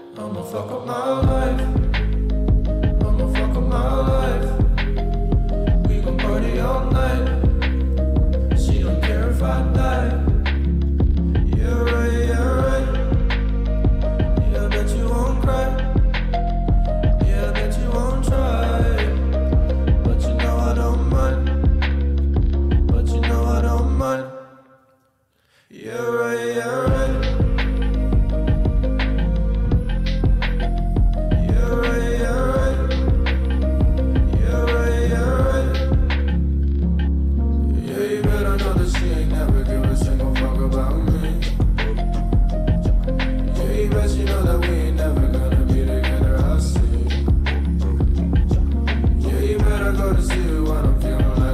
I'ma fuck up my life. I'ma fuck up my life. We gon' party all night. She don't care if I die. Yeah, right, yeah, right. Yeah, I bet you won't cry. Yeah, I bet you won't try. But you know I don't mind. But you know I don't mind. Yeah, right, yeah, right. Go to see what I'm feeling like.